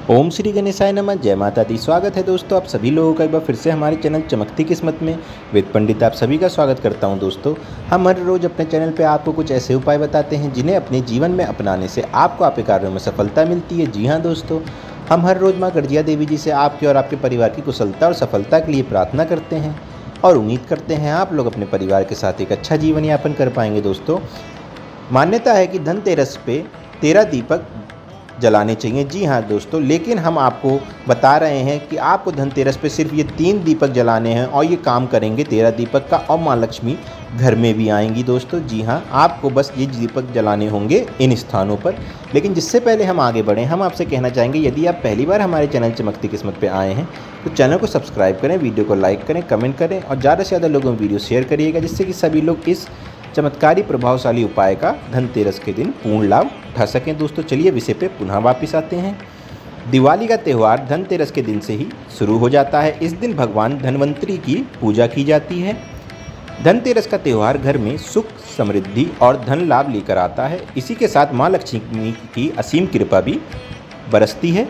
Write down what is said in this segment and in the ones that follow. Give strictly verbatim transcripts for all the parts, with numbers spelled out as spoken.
ओम श्री गणेशाय नमः। जय माता दी। स्वागत है दोस्तों आप सभी लोगों का एक बार फिर से हमारे चैनल चमकती किस्मत में। वेद पंडित आप सभी का स्वागत करता हूं दोस्तों। हम हर रोज़ अपने चैनल पे आपको कुछ ऐसे उपाय बताते हैं जिन्हें अपने जीवन में अपनाने से आपको आपके कार्यों में सफलता मिलती है। जी हाँ दोस्तों, हम हर रोज़ माँ गर्जिया देवी जी से आपके और आपके परिवार की कुशलता और सफलता के लिए प्रार्थना करते हैं और उम्मीद करते हैं आप लोग अपने परिवार के साथ एक अच्छा जीवन यापन कर पाएंगे। दोस्तों, मान्यता है कि धनतेरस पे तेरह दीपक जलाने चाहिए। जी हाँ दोस्तों, लेकिन हम आपको बता रहे हैं कि आपको धनतेरस पे सिर्फ ये तीन दीपक जलाने हैं और ये काम करेंगे तेरह दीपक का, और माँ लक्ष्मी घर में भी आएंगी दोस्तों। जी हाँ, आपको बस ये दीपक जलाने होंगे इन स्थानों पर। लेकिन जिससे पहले हम आगे बढ़ें, हम आपसे कहना चाहेंगे यदि आप पहली बार हमारे चैनल चमकती किस्मत पे आए हैं तो चैनल को सब्सक्राइब करें, वीडियो को लाइक करें, कमेंट करें और ज़्यादा से ज़्यादा लोगों में वीडियो शेयर करिएगा, जिससे कि सभी लोग इस चमत्कारी प्रभावशाली उपाय का धनतेरस के दिन पूर्ण लाभ उठा सकें। दोस्तों चलिए विषय पे पुनः वापस आते हैं। दिवाली का त्यौहार धनतेरस के दिन से ही शुरू हो जाता है। इस दिन भगवान धनवंतरी की पूजा की जाती है। धनतेरस का त्यौहार घर में सुख, समृद्धि और धन लाभ लेकर आता है। इसी के साथ माँ लक्ष्मी की असीम कृपा भी बरसती है।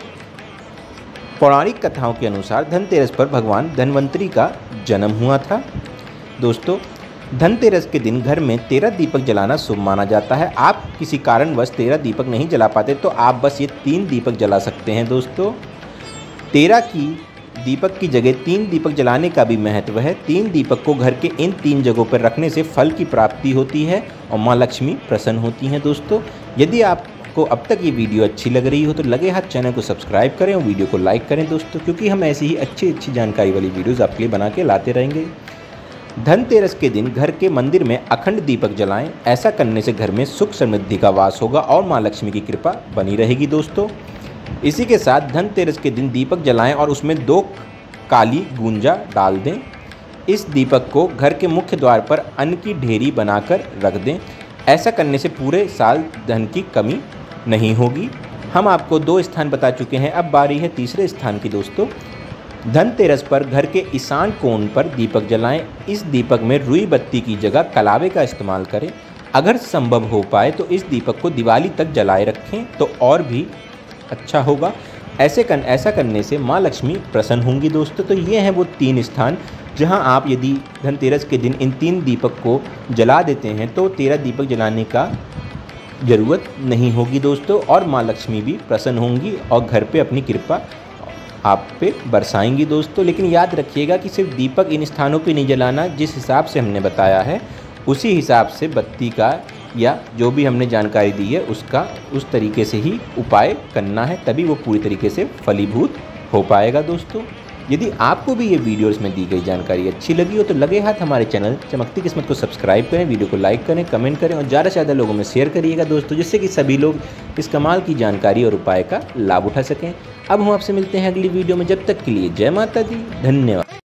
पौराणिक कथाओं के अनुसार धनतेरस पर भगवान धनवंतरी का जन्म हुआ था। दोस्तों, धनतेरस के दिन घर में तेरह दीपक जलाना शुभ माना जाता है। आप किसी कारणवश तेरह दीपक नहीं जला पाते तो आप बस ये तीन दीपक जला सकते हैं। दोस्तों, तेरह की दीपक की जगह तीन दीपक जलाने का भी महत्व है। तीन दीपक को घर के इन तीन जगहों पर रखने से फल की प्राप्ति होती है और माँ लक्ष्मी प्रसन्न होती हैं। दोस्तों, यदि आपको अब तक ये वीडियो अच्छी लग रही हो तो लगे हाथ चैनल को सब्सक्राइब करें और वीडियो को लाइक करें दोस्तों, क्योंकि हम ऐसी ही अच्छी अच्छी जानकारी वाली वीडियोज़ आपके लिए बना के लाते रहेंगे। धनतेरस के दिन घर के मंदिर में अखंड दीपक जलाएं। ऐसा करने से घर में सुख समृद्धि का वास होगा और माँ लक्ष्मी की कृपा बनी रहेगी। दोस्तों, इसी के साथ धनतेरस के दिन दीपक जलाएं और उसमें दो काली गुंजा डाल दें। इस दीपक को घर के मुख्य द्वार पर अन्न की ढेरी बनाकर रख दें। ऐसा करने से पूरे साल धन की कमी नहीं होगी। हम आपको दो स्थान बता चुके हैं, अब बारी है तीसरे स्थान की। दोस्तों, धनतेरस पर घर के ईशान कोण पर दीपक जलाएं। इस दीपक में रुई बत्ती की जगह कलावे का इस्तेमाल करें। अगर संभव हो पाए तो इस दीपक को दिवाली तक जलाए रखें तो और भी अच्छा होगा। ऐसे कर ऐसा करने से माँ लक्ष्मी प्रसन्न होंगी। दोस्तों, तो ये हैं वो तीन स्थान जहां आप यदि धनतेरस के दिन इन तीन दीपक को जला देते हैं तो तेरह दीपक जलाने का ज़रूरत नहीं होगी दोस्तों, और माँ लक्ष्मी भी प्रसन्न होंगी और घर पे अपनी कृपा आप पे बरसाएंगी। दोस्तों, लेकिन याद रखिएगा कि सिर्फ दीपक इन स्थानों पे नहीं जलाना। जिस हिसाब से हमने बताया है उसी हिसाब से बत्ती का या जो भी हमने जानकारी दी है उसका उस तरीके से ही उपाय करना है, तभी वो पूरी तरीके से फलीभूत हो पाएगा। दोस्तों, यदि आपको भी ये वीडियो इसमें दी गई जानकारी अच्छी लगी हो तो लगे हाथ हमारे चैनल चमकती किस्मत को सब्सक्राइब करें, वीडियो को लाइक करें, कमेंट करें और ज़्यादा से ज़्यादा लोगों में शेयर करिएगा दोस्तों, जिससे कि सभी लोग इस कमाल की जानकारी और उपाय का लाभ उठा सकें। अब हम आपसे मिलते हैं अगली वीडियो में। जब तक के लिए जय माता दी, धन्यवाद।